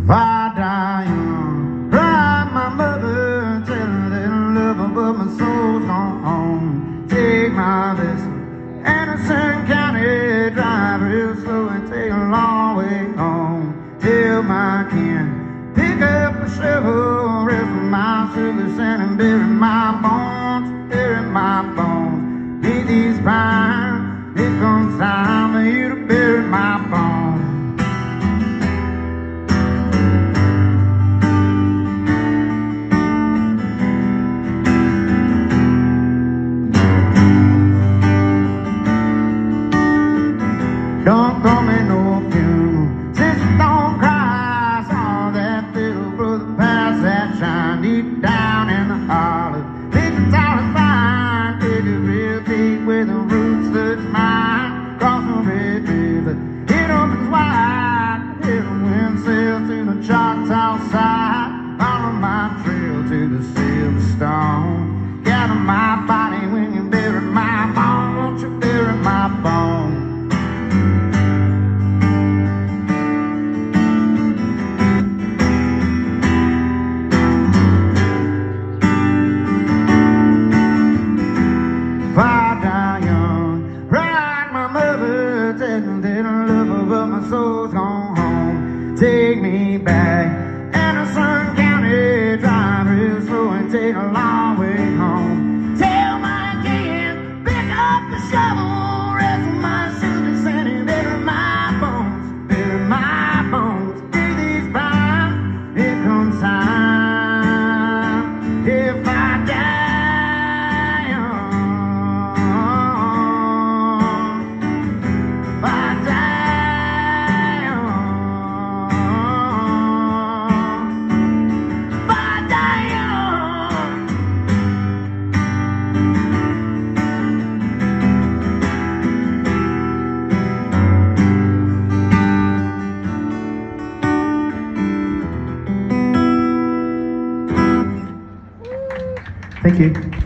If I die young, cry my mother, tell her that I love her, but my soul's gone home. Take my vessel, Anderson County, drive real slow and take a long way home. Tell my kin, pick up a shovel, rest my sugar sand and bury my bones, bury my bones. Beneath these pines, it comes time for you to bury my bones. Don't call me no funeral, sister, don't cry. I saw that little brother pass that shine deep down in the hollow. Pick the tallest pine, take it real deep where the roots touch mine. Cross the Red River, it opens wide. Hear the wind sail through the Choctaw side. Follow my trail to the Silver Stone. Gather my body when you bury my bone. Won't you bury my bone? If I die young, like my mother, tell her that I love her, but my soul's gone home. Take me back, Anderson County, drive real slow and take a long way home. Tell my kin, pick up the shovel, rest my sugar sand and bury my bones, bury my bones. Through these pines, here comes time. If I die Thank you.